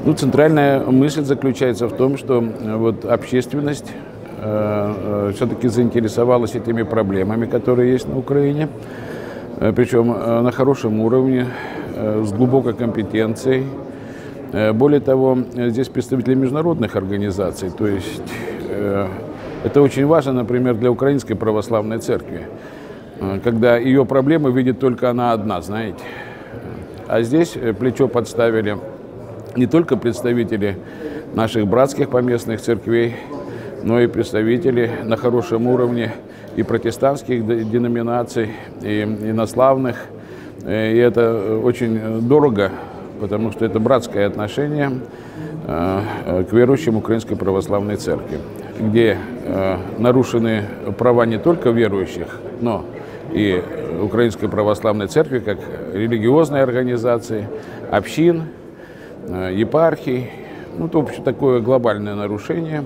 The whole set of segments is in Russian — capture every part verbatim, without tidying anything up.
Ну, центральная мысль заключается в том, что вот общественность э, э, все-таки заинтересовалась этими проблемами, которые есть на Украине, э, причем э, на хорошем уровне, э, с глубокой компетенцией. Э, более того, здесь представители международных организаций, то есть э, это очень важно, например, для Украинской Православной Церкви, э, когда ее проблемы видит только она одна, знаете. А здесь плечо подставили не только представители наших братских поместных церквей, но и представители на хорошем уровне и протестантских деноминаций, и инославных. И это очень дорого, потому что это братское отношение к верующим Украинской Православной Церкви, где нарушены права не только верующих, но и Украинской Православной Церкви как религиозной организации, общин, епархий. Ну, это, в общем, такое глобальное нарушение.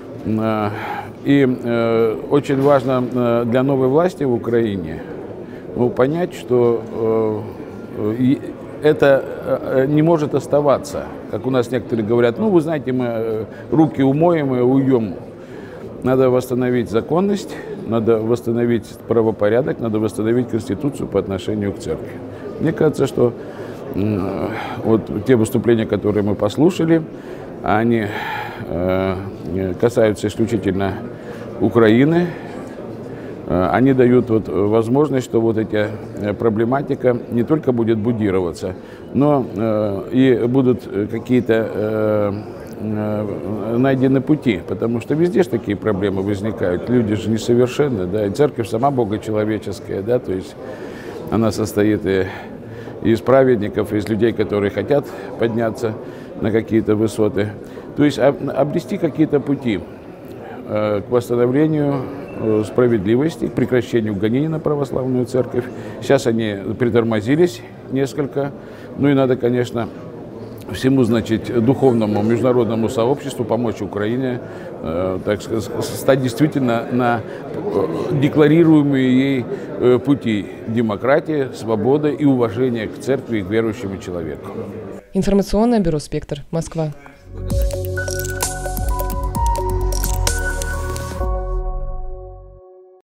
И э, очень важно для новой власти в Украине ну, понять, что э, это не может оставаться. Как у нас некоторые говорят, ну, вы знаете, мы руки умоем и уйдем. Надо восстановить законность, надо восстановить правопорядок, надо восстановить Конституцию по отношению к церкви. Мне кажется, что э, вот те выступления, которые мы послушали, они э, касаются исключительно Украины. Э, они дают вот возможность, что вот эта проблематика не только будет будироваться, но э, и будут какие-то э, найдены пути, потому что везде же такие проблемы возникают. Люди же несовершенны, да, и церковь сама богочеловеческая, да, то есть она состоит и из праведников, и из людей, которые хотят подняться на какие-то высоты. То есть обрести какие-то пути к восстановлению справедливости, к прекращению гонений на православную церковь. Сейчас они притормозились несколько, ну и надо, конечно, всему, значит, духовному международному сообществу помочь Украине, э, так сказать, стать действительно на декларируемые ей э, пути демократии, свободы и уважения к церкви и к верующему человеку. Информационное бюро «Спектр», Москва.